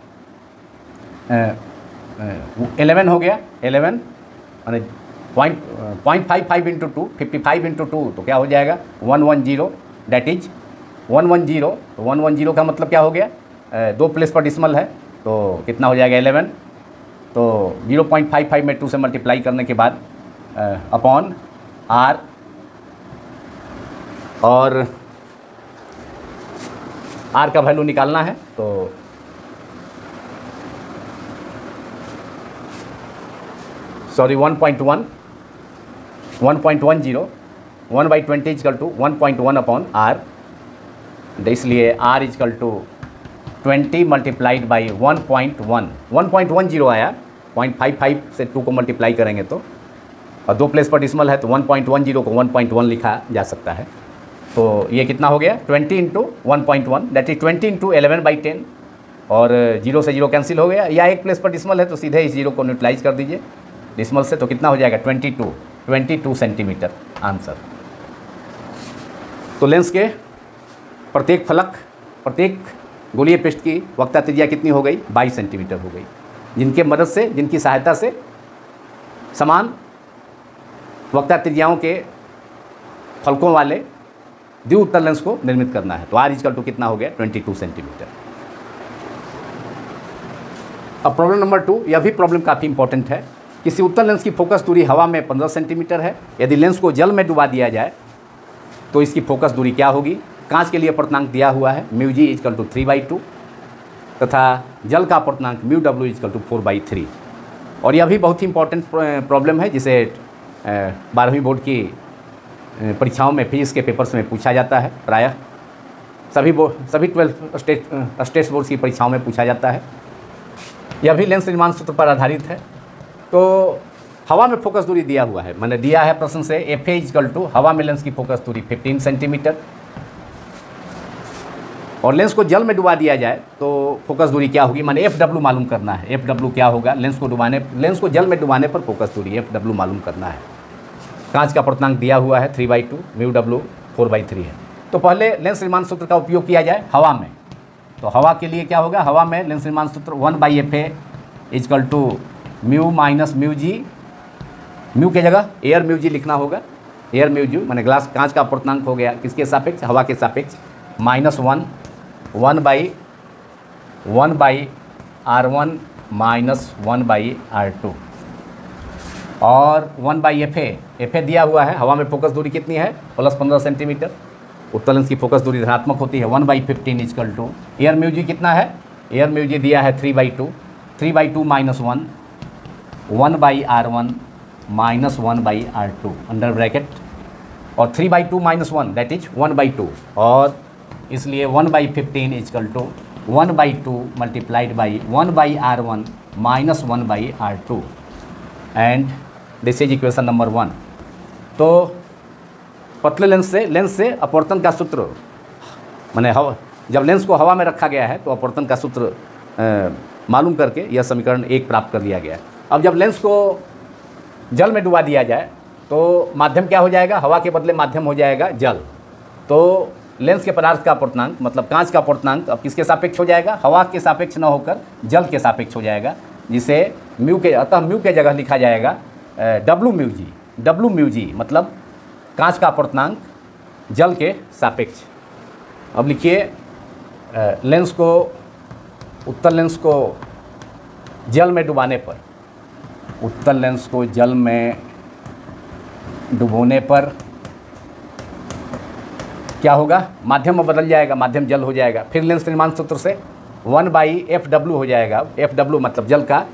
eleven हो गया, eleven माने point point five five into two fifty five into two, तो क्या हो जाएगा one one zero, that is one one zero, तो वन वन जीरो का मतलब क्या हो गया, दो प्लेस पर डिसमल है, तो कितना हो जाएगा एलेवन, तो जीरो पॉइंट फाइव फाइव में टू से मल्टीप्लाई करने के बाद अपॉन आर, और आर का वैल्यू निकालना है, तो sorry one point one one point one zero one by twenty is equal to one point one upon R, इसलिए R is equal to twenty multiplied by one point one, one point one zero आया, point five five से two को multiply करेंगे तो, और दो place पर dismal है तो वन पॉइंट वन जीरो को वन पॉइंट वन लिखा जा सकता है, तो ये कितना हो गया twenty into one point one that is twenty into eleven by ten, और जीरो से जीरो कैंसिल हो गया, या एक प्लेस पर डिसमल है तो सीधे इस जीरो को न्यूट्रलाइज कर दीजिए डिसमल से, तो कितना हो जाएगा twenty two twenty two centimetre answer. तो लेंस के प्रत्येक फलक प्रत्येक गोलीय पृष्ठ की वक्ता त्रिज्या कितनी हो गई, बाईस सेंटीमीटर हो गई, जिनके मदद से जिनकी सहायता से समान वक्ता त्रिज्याओं के फलकों वाले द्विउत्तर लेंस को निर्मित करना है। तो आर इजकल टू कितना हो गया ट्वेंटी टू सेंटीमीटर। अब प्रॉब्लम नंबर टू, यह भी प्रॉब्लम काफ़ी इंपॉर्टेंट है। किसी उत्तल लेंस की फोकस दूरी हवा में पंद्रह सेंटीमीटर है, यदि लेंस को जल में डुबा दिया जाए तो इसकी फोकस दूरी क्या होगी। कांच के लिए अपर्तनांक दिया हुआ है mu G is equal to three by two तथा जल का अपर्तनांक mu W is equal to four by three. और यह भी बहुत ही इंपॉर्टेंट प्रॉब्लम है जिसे बारहवीं बोर्ड की परीक्षाओं में फिजिक्स के पेपर्स में पूछा जाता है, प्रायः सभी बोर्ड सभी ट्वेल्थ स्टेट स्टेट बोर्ड की परीक्षाओं में पूछा जाता है। यह भी लेंस निर्माण सूत्र पर आधारित है। तो हवा में फोकस दूरी दिया हुआ है, मैंने दिया है प्रश्न से एफ ए इजकल टू हवा में लेंस की फोकस दूरी फिफ्टीन सेंटीमीटर, और लेंस को जल में डुबा दिया जाए तो फोकस दूरी क्या होगी, मैंने एफ डब्ल्यू मालूम करना है। एफ डब्ल्यू क्या होगा, लेंस को डुबाने लेंस को जल में डुबाने पर फोकस दूरी एफ डब्ल्यू मालूम करना है। कांच का अपर्तनांक दिया हुआ है three by two, mu W four by three है। तो पहले लेंस निर्माण सूत्र का उपयोग किया जाए हवा में। तो हवा के लिए क्या होगा, हवा में लेंस निर्माण सूत्र one by F A is equal to mu minus mu G, mu के जगह एयर म्यू जी लिखना होगा, एयर म्यू जी मैंने ग्लास कांच का अपर्तनांक हो गया किसके सापेक्ष, हवा के सापेक्ष, minus one one by one by R one minus one by R two, और one by F A F A दिया हुआ है। हवा में फोकस दूरी कितनी है, प्लस पंद्रह सेंटीमीटर। उत्तल लेंस की फोकस दूरी धनात्मक होती है one by fifteen is equal to air mu G कितना है, एयर म्यू जी दिया है three by two, three by two minus one one by R one minus one by R two under bracket, और three by two minus one that is one by two, और इसलिए one by fifteen is equal to one by two multiplied by one by R one minus one by R two, and this is equation number one. तो पतले lens से lens से अपवर्तन का सूत्र, मैंने हवा जब लेंस को हवा में रखा गया है तो अपवर्तन का सूत्र मालूम करके यह समीकरण एक प्राप्त कर लिया गया है। अब जब लेंस को जल में डुबा दिया जाए तो माध्यम क्या हो जाएगा, हवा के बदले माध्यम हो जाएगा जल। तो लेंस के पदार्थ का अपर्तनांक मतलब कांच का अपर्तनांक अब किसके सापेक्ष हो जाएगा, हवा के सापेक्ष न होकर जल के सापेक्ष हो जाएगा, जिसे म्यू के अतः म्यू के जगह लिखा जाएगा W mu G. W mu G मतलब कांच का अपवर्तनांक जल के सापेक्ष। अब लिखिए लेंस को, उत्तल लेंस को जल में डुबाने पर, उत्तल लेंस को जल में डुबोने पर क्या होगा, माध्यम में बदल जाएगा, माध्यम जल हो जाएगा। फिर लेंस निर्माण सूत्र से वन बाई एफ डब्ल्यू हो जाएगा। एफ डब्ल्यू मतलब जल का,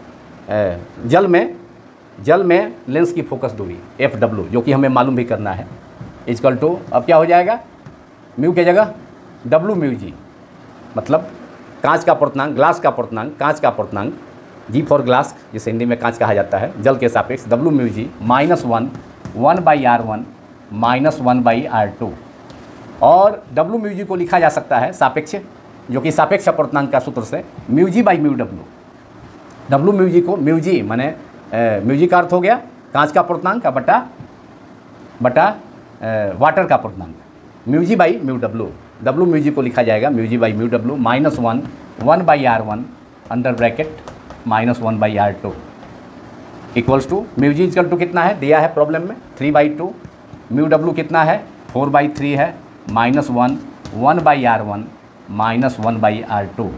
जल में जल में लेंस की फोकस दूरी एफ डब्ल्यू, जो कि हमें मालूम भी करना है, इक्वल टू अब क्या हो जाएगा, म्यू के जगह डब्ल्यू म्यू जी मतलब कांच का अपवर्तनांक, ग्लास का अपवर्तनांक, कांच का अपवर्तनांक, जी फॉर ग्लास जिसे हिंदी में कांच कहा जाता है, जल के सापेक्ष W mu G minus one one by R one minus one by R two. और डब्ल्यू म्यू जी को लिखा जा सकता है सापेक्ष, जो कि सापेक्ष अपवर्तनांक का सूत्र से mu G by mu W. W mu G को म्यू जी माने म्यू जी का अर्थ हो गया कांच का अपवर्तनांक का बटा बटा ए, वाटर का अपवर्तनांक, mu G by mu W. W mu G को लिखा जाएगा mu G by mu W minus one one by R one under bracket minus one by R two equals to mu G equal to कितना है दिया है problem में, three by two. Mu W कितना है, फोर बाई थ्री है, minus one one by R one minus one by R two.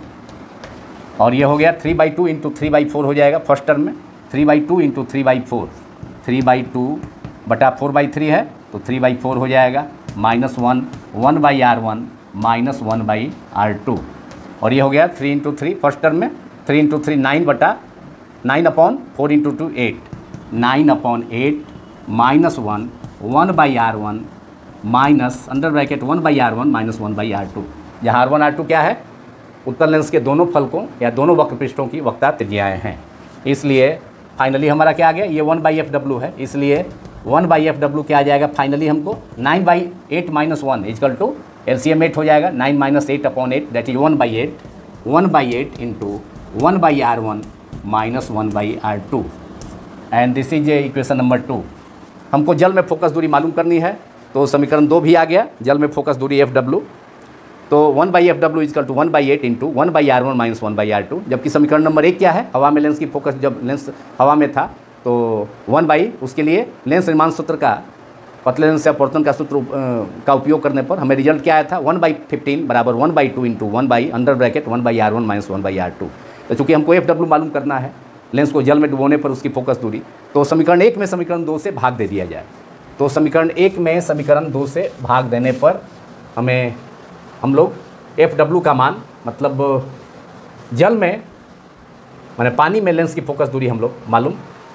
और ये हो गया three by two into three by four हो जाएगा फर्स्ट टर्म में, three by two into three by four, three by two बटा four by three है तो थ्री बाई फोर हो जाएगा, minus one one by R one minus one by R two. और ये हो गया three into three first term में, थ्री इंटू थ्री नाइन बटा nine upon four into two eight, nine upon eight minus one one by R one minus under bracket one by R one minus one by R two, जहाँ R one R two क्या है, उत्तल lens के दोनों फलकों या दोनों वक्र पृष्ठों की वक्ता त्रिज्याएँ हैं। इसलिए फाइनली हमारा क्या आ गया, ये वन बाई एफ डब्ल्यू है, इसलिए वन बाई एफ डब्ल्यू क्या आ जाएगा फाइनली हमको nine by eight minus one is equal to L C M eight हो जाएगा, nine minus eight upon eight that is one by eight, one by eight into one by R one minus one by R two and this is equation number two. हमको जल में focus दूरी मालूम करनी है तो समीकरण दो भी आ गया, जल में फोकस दूरी एफ डब्ल्यू, तो one by F W is equal to one by eight into one by R one minus one by R two. जबकि समीकरण नंबर एक क्या है, हवा में लेंस की फोकस, जब लेंस हवा में था तो वन बाई, उसके लिए लेंस निर्माण सूत्र का, पतले लेंस से अपवर्तन का सूत्र का उपयोग करने पर हमें रिजल्ट क्या आया था, वन बाई फिफ्टीन बराबर one by two into one by under bracket one by R one minus one by R two. तो चूँकि हमको एफ डब्ल्यू मालूम करना है लेंस को जल में डुबोने पर उसकी फोकस दूरी, तो समीकरण एक में समीकरण दो से भाग दे दिया जाए। तो समीकरण एक में समीकरण दो से भाग देने पर हमें हम लोग एफ डब्ल्यू का मान, मतलब जल में माने पानी में लेंस की फोकस दूरी हम लोग मालूम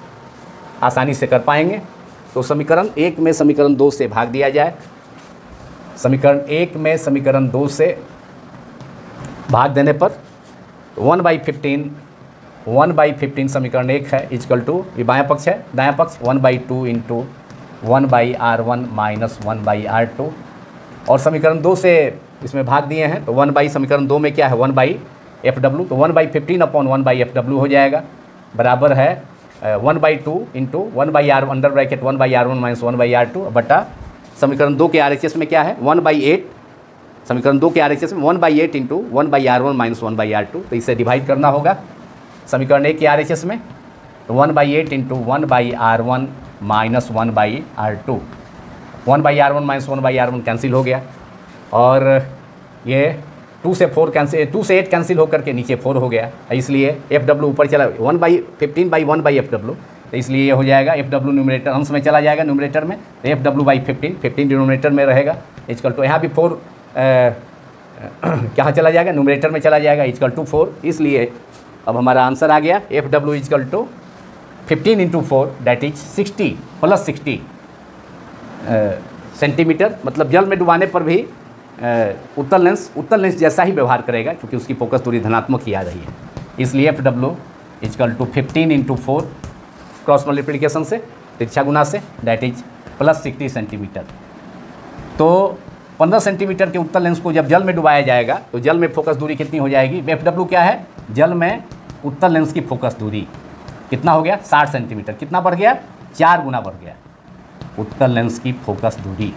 आसानी से कर पाएंगे। तो समीकरण एक में समीकरण दो से भाग दिया जाए, समीकरण एक में समीकरण दो से भाग देने पर one by fifteen, one by fifteen समीकरण एक है इजकल टू, ये बायां पक्ष है, दायां पक्ष one by two into one by R one minus one by R two. और समीकरण दो से इसमें भाग दिए हैं तो वन बाई समीकरण दो में क्या है, वन बाई एफ डब्ल्यू, तो one by fifteen upon one by F W हो जाएगा, बराबर है one by two into one by R under bracket one by R one minus one by R two बटा समीकरण दो के आर एच एस में क्या है, वन बाई एट, समीकरण दो के आर एच एस में one by eight into one by R one minus one by R two. तो इसे डिवाइड करना होगा समीकरण एक के आर एच एस में, तो one by eight into one by R one minus one by R two, one by R one minus one by R one cancel हो गया, और ये टू से फोर कैंसिल, टू से एट कैंसिल होकर के नीचे फोर हो गया, इसलिए एफ डब्ल्यू ऊपर चला one by fifteen by one by F W, तो इसलिए ये हो जाएगा एफ डब्ल्यू न्यूमरेटर अंश में चला जाएगा, न्यूमरेटर में तो F W by fifteen, fifteen denominator में रहेगा इजकल टू, यहाँ भी फोर कहाँ चला जाएगा, न्यूमरेटर में चला जाएगा इजकल टू फोर। इसलिए अब हमारा आंसर आ गया F W is equal to fifteen into four that is sixty plus sixty centimetre. मतलब जल में डुबाने पर भी उत्तल लेंस उत्तल लेंस जैसा ही व्यवहार करेगा क्योंकि उसकी फोकस दूरी धनात्मक ही आ रही है। इसलिए F W is equal to fifteen into four cross multiplication से, तिरछा गुना से, that is plus sixty centimetre. तो पंद्रह सेंटीमीटर के उत्तल लेंस को जब जल में डुबाया जाएगा तो जल में फोकस दूरी कितनी हो जाएगी, एफ डब्ल्यू क्या है, जल में उत्तल लेंस की फोकस दूरी कितना हो गया, साठ सेंटीमीटर, कितना बढ़ गया, चार गुना बढ़ गया उत्तल लेंस की फोकस दूरी।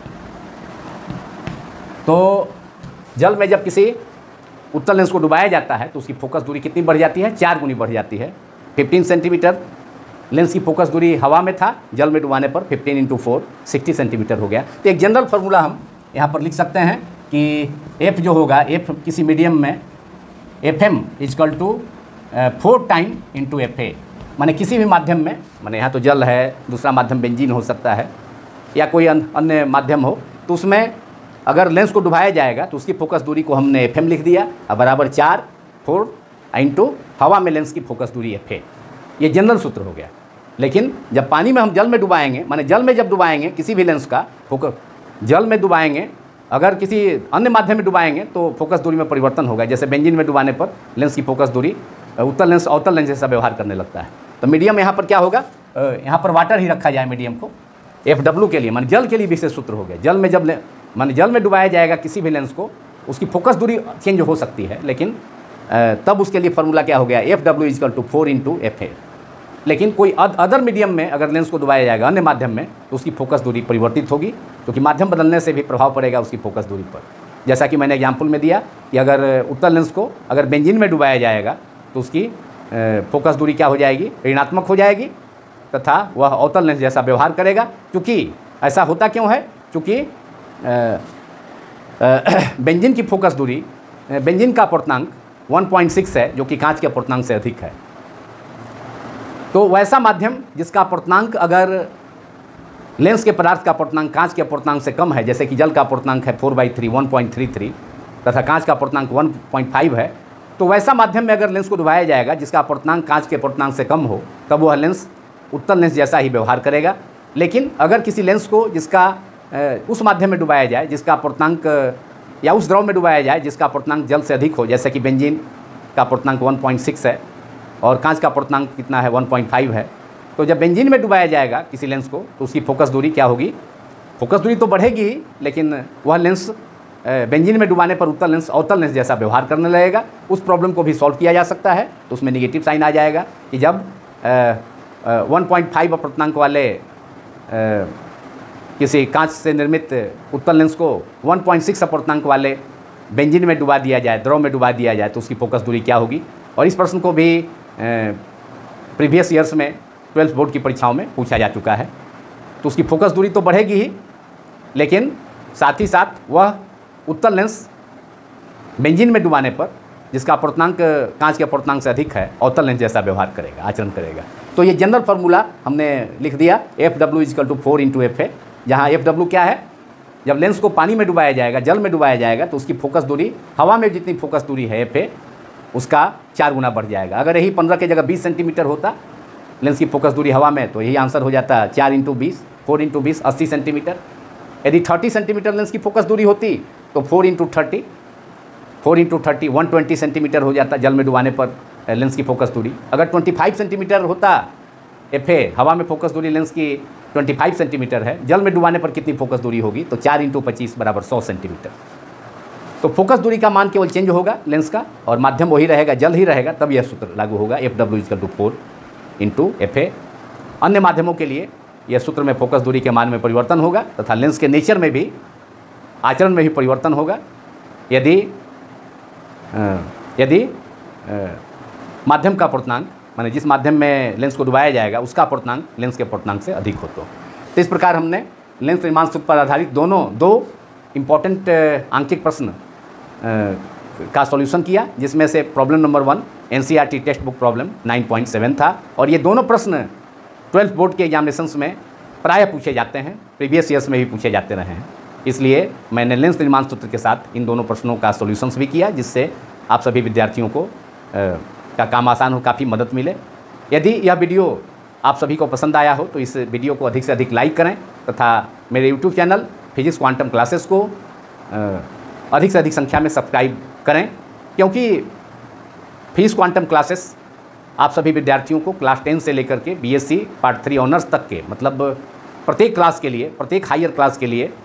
तो जल में जब किसी उत्तल लेंस को डुबाया जाता है तो उसकी फोकस दूरी कितनी बढ़ जाती है, चार गुनी बढ़ जाती है। फिफ्टीन सेंटीमीटर लेंस की फोकस दूरी हवा में था, जल में डुबाने पर fifteen into four sixty centimetre हो गया। तो एक जनरल फार्मूला हम यहाँ पर लिख सकते हैं कि एफ जो होगा, एफ किसी मीडियम में F M is equal to four time into F A, माने किसी भी माध्यम में, माने यहाँ तो जल है, दूसरा माध्यम बेंजीन हो सकता है या कोई अन्य माध्यम हो, तो उसमें अगर लेंस को डुबाया जाएगा तो उसकी फोकस दूरी को हमने एफ एम लिख दिया और बराबर चार फोर इंटू हवा में लेंस की फोकस दूरी एफ ए। ये जनरल सूत्र हो गया। लेकिन जब पानी में हम जल में डुबाएंगे, माने जल में जब डुबाएंगे किसी भी लेंस का फोकस, जल में डुबाएंगे, अगर किसी अन्य माध्यम में डुबाएंगे तो फोकस दूरी में परिवर्तन होगा। जैसे बेंजीन में डुबाने पर लेंस की फोकस दूरी उत्तल लेंस अवतल लेंस जैसा व्यवहार करने लगता है। तो मीडियम यहाँ पर क्या होगा, यहाँ पर वाटर ही रखा जाए मीडियम को, एफ डब्ल्यू के लिए, माने जल के लिए विशेष सूत्र हो गया। जल में जब माने जल में डुबाया जाएगा किसी भी लेंस को, उसकी फोकस दूरी चेंज हो सकती है, लेकिन तब उसके लिए फार्मूला क्या हो गया, F W is equal to four into F A. लेकिन कोई अदर मीडियम में अगर लेंस को डुबाया जाएगा अन्य माध्यम में, तो उसकी फोकस दूरी परिवर्तित होगी, क्योंकि माध्यम बदलने से भी प्रभाव पड़ेगा उसकी फोकस दूरी पर। जैसा कि मैंने एग्जाम्पल में दिया कि अगर उत्तल लेंस को अगर बेंजीन में डुबाया जाएगा तो उसकी फोकस दूरी क्या हो जाएगी, ऋणात्मक हो जाएगी, तथा वह अवतल लेंस जैसा व्यवहार करेगा। क्योंकि ऐसा होता क्यों है, क्योंकि बेंजीन की फोकस दूरी, बेंजीन का अपर्तनांक वन पॉइंट सिक्स है, जो कि कांच के अपर्तनांक से अधिक है। तो वैसा माध्यम जिसका अपर्तनांक अगर लेंस के पदार्थ का अपर्तनांक कांच के अपर्तनांक से कम है, जैसे कि जल का अपर्तनांक है four by three one point three three तथा कांच का अपर्तनांक वन पॉइंट फाइव है, तो वैसा माध्यम में अगर लेंस को डुबाया जाएगा जिसका अपर्तनांक कांच के अपर्तनांक से कम हो, तब वह लेंस उत्तल लेंस जैसा ही व्यवहार करेगा। लेकिन अगर किसी लेंस को जिसका उस माध्यम में डुबाया जाए जिसका अपर्तनांक, या उस द्रव में डुबाया जाए जिसका अपर्तनांक जल से अधिक हो, जैसे कि बेंजीन का अपर्तनांक वन पॉइंट सिक्स है और कांच का अपर्तनांक कितना है, वन पॉइंट फाइव है, तो जब बेंजीन में डुबाया जाएगा किसी लेंस को तो उसकी फोकस दूरी क्या होगी, फोकस दूरी तो बढ़ेगी ही, लेकिन वह लेंस बेंजीन में डुबाने पर उत्तल लेंस अवतल लेंस जैसा व्यवहार करने लगेगा। उस प्रॉब्लम को भी सॉल्व किया जा सकता है। तो उसमें निगेटिव साइन आ जाएगा कि जब वन पॉइंट फाइव अपर्तनांक वाले आ, किसी कांच से निर्मित उत्तल लेंस को वन पॉइंट सिक्स अपर्तनांक वाले बेंजीन में डुबा दिया जाए, द्रव में डुबा दिया जाए, तो उसकी फोकस दूरी क्या होगी। और इस प्रश्न को भी प्रीवियस ईयर्स में ट्वेल्थ बोर्ड की परीक्षाओं में पूछा जा चुका है। तो उसकी फोकस दूरी तो बढ़ेगी ही, लेकिन साथ ही साथ वह उत्तल लेंस बेंजीन में डुबाने पर जिसका अपर्तनांक कांच के अपर्तनांक से अधिक है, अवतल लेंस जैसा व्यवहार करेगा, आचरण करेगा। तो ये जनरल फार्मूला हमने लिख दिया, F W is equal to four into F A, जहाँ एफ डब्ल्यू क्या है, जब लेंस को पानी में डुबाया जाएगा, जल में डुबाया जाएगा, तो उसकी फोकस दूरी हवा में जितनी फोकस दूरी है एफ ए, उसका चार गुना बढ़ जाएगा। अगर यही पंद्रह की जगह बीस सेंटीमीटर होता लेंस की फोकस दूरी हवा में, तो यही आंसर हो जाता चार इंटू बीस, फोर इंटू बीस अस्सी सेंटीमीटर। यदि थर्टी सेंटीमीटर लेंस की फोकस दूरी होती तो four into thirty four into thirty one twenty centimetre हो जाता जल में डुबाने पर लेंस की फोकस दूरी। अगर ट्वेंटी फाइव सेंटीमीटर होता एफ ए, हवा में फोकस दूरी लेंस की ट्वेंटी फाइव सेंटीमीटर है, जल में डुबाने पर कितनी फोकस दूरी होगी, तो चार इंटू पच्चीस बराबर सौ सेंटीमीटर। तो फोकस दूरी का मान केवल चेंज होगा लेंस का, और माध्यम वही रहेगा, जल ही रहेगा, तब यह सूत्र लागू होगा, F W is equal to four into F A. अन्य माध्यमों के लिए यह सूत्र में फोकस दूरी के मान में परिवर्तन होगा तथा लेंस के नेचर में भी, आचरण में भी परिवर्तन होगा यदि यदि माध्यम का अपर्तनांक, माने जिस माध्यम में लेंस को डुबाया जाएगा उसका अपर्तनांक लेंस के अपर्तनांक से अधिक हो। तो इस प्रकार हमने लेंस निर्माण सूत्र पर आधारित दोनों दो इम्पॉर्टेंट आंकिक प्रश्न का सॉल्यूशन किया, जिसमें से problem number one NCERT text book problem nine point seven था, और ये दोनों प्रश्न ट्वेल्थ बोर्ड के एग्जामिनेशंस में प्रायः पूछे जाते हैं, प्रीवियस ईयर्स में भी पूछे जाते रहे हैं। इसलिए मैंने लेंस निर्माण सूत्र के साथ इन दोनों प्रश्नों का सॉल्यूशंस भी किया, जिससे आप सभी विद्यार्थियों को आ, का काम आसान हो, काफ़ी मदद मिले। यदि यह वीडियो आप सभी को पसंद आया हो तो इस वीडियो को अधिक से अधिक लाइक करें तथा मेरे YouTube channel physics quantum classes को अधिक से अधिक संख्या में सब्सक्राइब करें, क्योंकि फिजिक्स क्वांटम क्लासेस आप सभी विद्यार्थियों को क्लास टेन से लेकर के बीएससी पार्ट थ्री ऑनर्स तक के, मतलब प्रत्येक क्लास के लिए, प्रत्येक हायर क्लास के लिए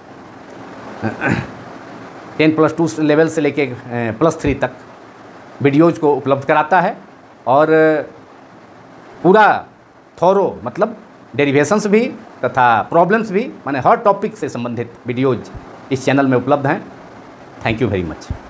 टेन प्लस टू लेवल से लेके प्लस थ्री तक वीडियोज़ को उपलब्ध कराता है, और पूरा थोरो, मतलब डेरिवेशंस भी तथा प्रॉब्लम्स भी, माने हर टॉपिक से संबंधित वीडियोज़ इस चैनल में उपलब्ध हैं। Thank you very much.